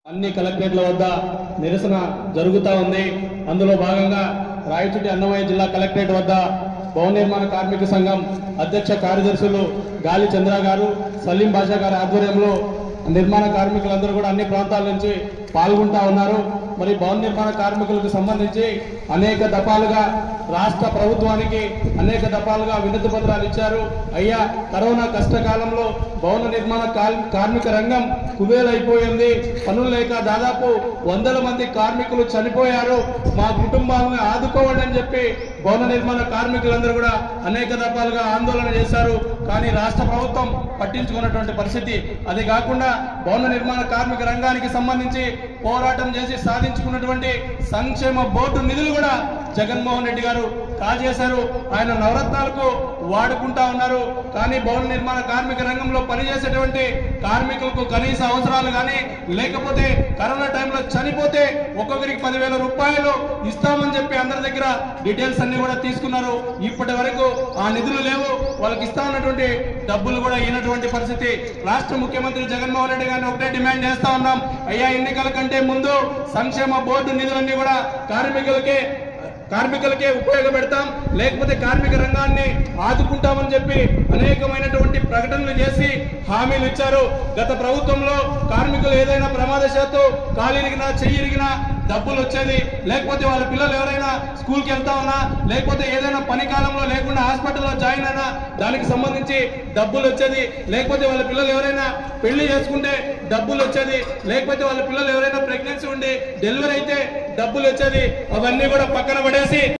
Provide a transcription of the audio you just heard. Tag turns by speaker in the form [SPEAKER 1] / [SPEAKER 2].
[SPEAKER 1] అన్ని కలెక్టరేట్ల వద్ద నిరసన జరుగుతూ ఉంది. అందులో భాగంగా రాయచూటి అన్నమయ్య జిల్లా కలెక్టరేట్ వద్ద భవన నిర్మాణ కార్మిక సంఘం అధ్యక్ష కార్యదర్శులు గాలి చంద్ర గారు, సలీం బాషా గారి ఆధ్వర్యంలో నిర్మాణ కార్మికులందరూ కూడా అన్ని ప్రాంతాల నుంచి పాల్గొంటా ఉన్నారు. మరి భవన నిర్మాణ కార్మికులకు సంబంధించి అనేక దఫాలుగా రాష్ట్ర ప్రభుత్వానికి అనేక దఫాలుగా వినతి పత్రాలు ఇచ్చారు. అయ్యా, కరోనా కష్టకాలంలో భవన నిర్మాణ కార్మిక రంగం కుబేలైపోయింది. పనులు లేక దాదాపు 100 మంది కార్మికులు చనిపోయారు. మా కుటుంబాలను ఆదుకోవండి అని చెప్పి భవన నిర్మాణ కార్మికులందరూ కూడా అనేక దఫాలుగా ఆందోళన చేశారు. కానీ రాష్ట్ర ప్రభుత్వం పట్టించుకున్నటువంటి పరిస్థితి. అది కాకుండా భవన నిర్మాణ కార్మిక రంగానికి సంబంధించి పోరాటం చేసి సాధించుకున్నటువంటి సంక్షేమ బోర్డు నిధులు కూడా జగన్మోహన్ రెడ్డి గారు కాజేశారు. ఆయన నవరత్నాలకు వాడుకుంటా ఉన్నారు. కానీ భవన నిర్మాణ కార్మిక రంగంలో పనిచేసేటువంటి కార్మికులకు కనీస అవసరాలు కానీ, లేకపోతే కరోనా టైంలో చనిపోతే ఒక్కొక్కరికి 10,000 రూపాయలు ఇస్తామని చెప్పి అందరి దగ్గర డీటెయిల్స్ అన్ని కూడా తీసుకున్నారు. ఇప్పటి వరకు ఆ నిధులు లేవు. వాళ్ళకి ఇస్తా ఉన్నటువంటి డబ్బులు కూడా ఇవ్వనటువంటి పరిస్థితి. రాష్ట్ర ముఖ్యమంత్రి జగన్మోహన్ రెడ్డి గారిని ఒకటే డిమాండ్ చేస్తా ఉన్నాం. అయ్యా, ఎన్నికల కంటే ముందు సంక్షేమ బోర్డు నిధులన్నీ కూడా కార్మికులకే ఉపయోగపెడతాం, లేకపోతే కార్మిక రంగాన్ని ఆదుకుంటామని చెప్పి అనేకమైనటువంటి ప్రకటనలు చేసి హామీలు ఇచ్చారు. గత ప్రభుత్వంలో కార్మికులు ఏదైనా ప్రమాదశాత్తు కాలిరిగినా చెయ్యిరిగినా డబ్బులు వచ్చేది, లేకపోతే వాళ్ళ పిల్లలు ఎవరైనా స్కూల్కి వెళ్తా ఉన్నా, లేకపోతే ఏదైనా పని కాలంలో లేకుండా హాస్పిటల్లో జాయిన్ అయినా దానికి సంబంధించి డబ్బులు వచ్చేది, లేకపోతే వాళ్ళ పిల్లలు ఎవరైనా పెళ్లి చేసుకుంటే డబ్బులు వచ్చేది, లేకపోతే వాళ్ళ పిల్లలు ఎవరైనా ప్రెగ్నెన్సీ ఉండి డెలివరీ అయితే డబ్బులు వచ్చేది. అవన్నీ కూడా పక్కన పడేసి